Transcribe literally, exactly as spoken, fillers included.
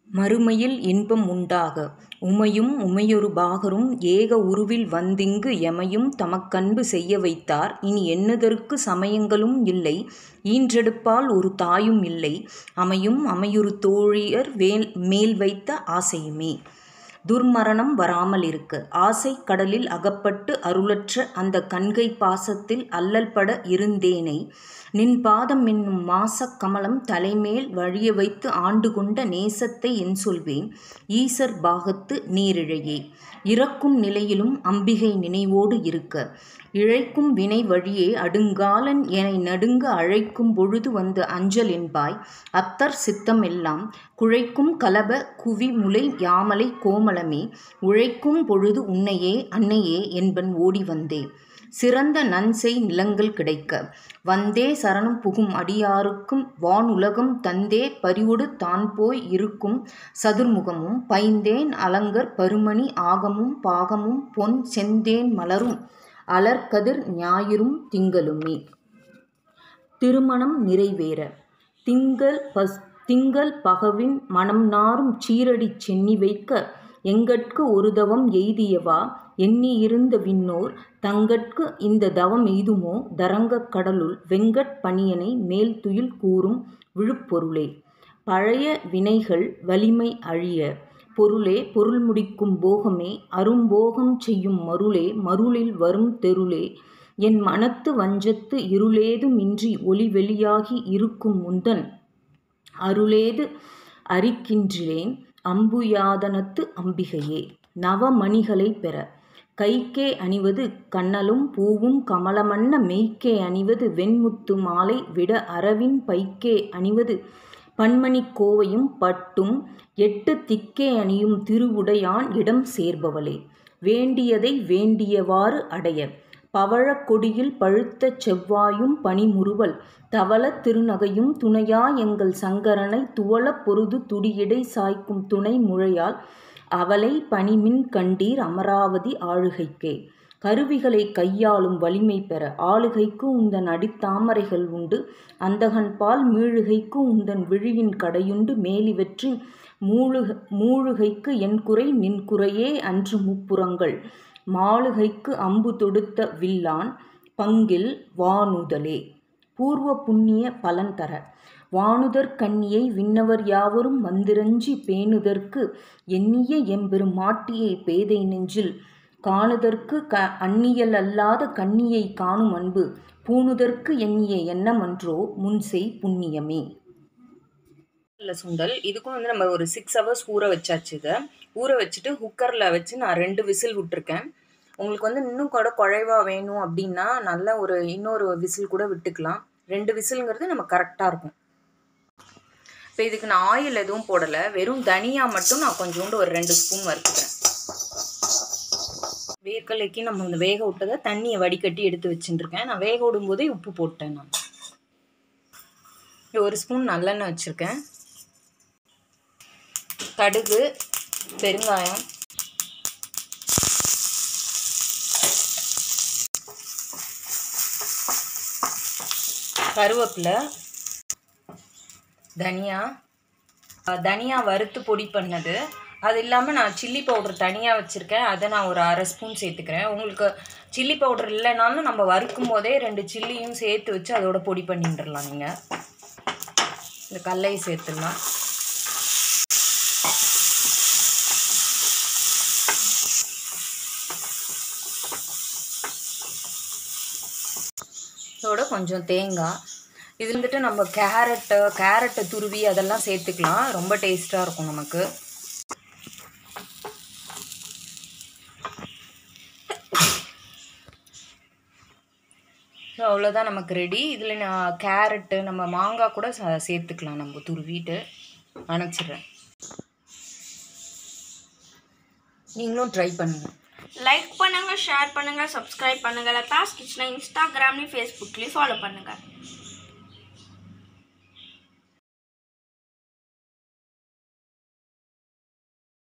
மறுமையில் இன்பம் உண்டாக. உமையும் உமையொரு பாகரும் ஏக உருவில் வந்திங்கு எமையும் தமக்கன்பு செய்ய வைத்தார். இனி எண்ணுதற்கு சமயங்களும் இல்லை, ஈன்றெடுப்பால் ஒரு தாயும் இல்லை, அமையும் அமையுறு தோழியர் மேல் வைத்த ஆசையுமே. துர்மரணம் வராமல் இருக்க. ஆசைக் கடலில் அகப்பட்டு அருளற்ற அந்தக் கண்கை பாசத்தில் அல்லல்பட இருந்தேனை, நின் பாதம் என்னும் மாசக் கமலம் தலைமேல் வழிய வைத்து ஆண்டு கொண்ட நேசத்தை என் சொல்வேன் ஈசர் பாகத்து நீரிழையே. இறக்கும் நிலையிலும் அம்பிகை நினைவோடு இருக்க. இழைக்கும் வினை வழியே அடுங்காலன் எனை நடுங்க அழைக்கும் பொழுது வந்து அஞ்சல் என்பாய். அத்தர் சித்தம் எல்லாம் குழைக்கும் கலப குவி முலை யாமலை கோமளமே. உழைக்கும் பொழுது உன்னையே அன்னையே என்பன் ஓடி வந்தே. சிறந்த நன்செய் நிலங்கள் கிடைக்க. வந்தே சரணம் புகும் அடியாருக்கும் வானுலகம் தந்தே பரிவொடு தான் போய் இருக்கும் சதுர்முகமும் பைந்தேன் அலங்கர் பருமணி ஆகமும் பாகமும் பொன் செந்தேன் மலரும் அலர்கதிர் ஞாயிறும் திங்களுமே. திருமணம் நிறைவேற. திங்கள் பஸ் திங்கள் பகவின் மனம் நாரும் சீரடி சென்னி வைக்க. எங்கட்கு ஒரு தவம் எய்தியவா எண்ணியிருந்த விண்ணோர் தங்கட்கு இந்த தவம் எய்துமோ தரங்கக் கடலுள் வெங்கட் பணியனை மேல் துயில் கூறும் விழுப்பொருளே. பழைய வினைகள் வலிமை அழிய. பொருளே பொருள் முடிக்கும் போகமே அரும்போகம் செய்யும் மருளே மருளில் வரும் தெருளே. என் மனத்து வஞ்சத்து இருளேதுமின்றி ஒளி வெளியாகி இருக்கும் முந்தன் அருளேது அறிக்கின்றேன் அம்புயாதனத்து அம்பிகையே. நவமணிகளை பெற. கைக்கே அணிவது கண்ணலும் பூவும் கமலமன்ன மெய்க்கே அணிவது வெண்முத்து மாலை விட அரவின் பைக்கே அணிவது பன்மணிக் கோவையும் பட்டும் எட்டு திக்கே அணியும் திருவுடையான் இடம் சேர்பவளே. வேண்டியதை வேண்டியவாறு அடைய. பவழக் கொடியில் பழுத்த செவ்வாயும் பனிமுறுவல் தவளத் திருநகையும் துணையா எங்கள் சங்கரனை துவளப் பொருது துடியிடை சாய்க்கும் துணை முழையால் அவளை பனிமின் கண்டீர் அமராவதி ஆளுகைக்கே. கருவிகளை கையாளும் வலிமை பெற. ஆளுகைக்கு உந்தன் அடித்தாமரைகள் உண்டு அந்தகன்பால் மீளுகைக்கு உந்தன் விழியின் கடையுண்டு மேலிவற்றின் மூழுக மூழுகைக்கு என் குறை நின் குறையே அன்று முப்புறங்கள் மாளுகைக்கு அம்பு தொடுத்த வில்லான் பங்கில் வானுதலே. பூர்வ புண்ணிய பலன் தர. வானுதற் கண்ணியை விண்ணவர் யாவரும் வந்திரஞ்சி பேணுதற்கு எண்ணிய எம்பெரும் மாட்டியை பேதை நெஞ்சில் காணுதற்கு க அந்நியல் அல்லாத கண்ணியை காணும் அன்பு பூணுதற்கு எண்ணிய எண்ணமன்றோ முன்செய் புண்ணியமே. சுண்டல் இதுக்கும் வந்து நம்ம ஒரு சிக்ஸ் ஹவர்ஸ் ஊற வச்சாச்சு. இதை ஊற வச்சுட்டு குக்கரில் வச்சு நான் ரெண்டு விசில் விட்டுருக்கேன். உங்களுக்கு வந்து இன்னும் கூட குழைவா வேணும் அப்படின்னா நல்ல ஒரு இன்னொரு விசில் கூட விட்டுக்கலாம். ரெண்டு விசிலுங்கிறது நம்ம கரெக்டாக இருக்கும். இப்போ இதுக்கு நான் ஆயில் எதுவும் போடலை, வெறும் தனியா மட்டும் நான் கொஞ்சோண்டு ஒரு ரெண்டு ஸ்பூன் வறுத்துக்கிறேன். வேர்க்கலைக்கு நம்ம இந்த வேக விட்டதை தண்ணியை வடிகட்டி எடுத்து வச்சுட்டுருக்கேன். நான் வேக விடும் போதே உப்பு போட்டேன். நான் ஒரு ஸ்பூன் நல்லெண்ணெய் வச்சுருக்கேன். கடுகு, பெருங்காயம், கருவேப்பிலை, தனியா தனியா வறுத்து பொடி பண்ணது. அது இல்லாமல் நான் சில்லி பவுடர் தனியாக வச்சுருக்கேன், அதை நான் ஒரு அரை ஸ்பூன் சேர்த்துக்கிறேன். உங்களுக்கு சில்லி பவுடர் இல்லைனாலும் நம்ம வறுக்கும் போதே ரெண்டு சில்லியும் சேர்த்து வச்சு அதோட பொடி பண்ணிட்டுடலாம். நீங்கள் இந்த கல்லையை சேர்த்துடலாம். இதோட கொஞ்சம் தேங்காய். இது வந்துட்டு நம்ம கேரட்டு கேரட்டை துருவி அதெல்லாம் சேர்த்துக்கலாம். ரொம்ப டேஸ்ட்டாக இருக்கும் நமக்கு. ஸோ அவ்வளோதான் நமக்கு ரெடி. இதில் நான் கேரட்டு நம்ம மாங்காய் கூட சேர்த்துக்கலாம். நம்ம துருவிட்டு அணைச்சிடுறேன். நீங்களும் ட்ரை பண்ணுங்கள். லைக் பண்ணுங்கள், ஷேர் பண்ணுங்கள், சப்ஸ்கிரைப் பண்ணுங்கள். லதாஸ் கிச்சனை இன்ஸ்டாகிராம்லேயும் ஃபேஸ்புக்லேயும் ஃபாலோ பண்ணுங்கள்.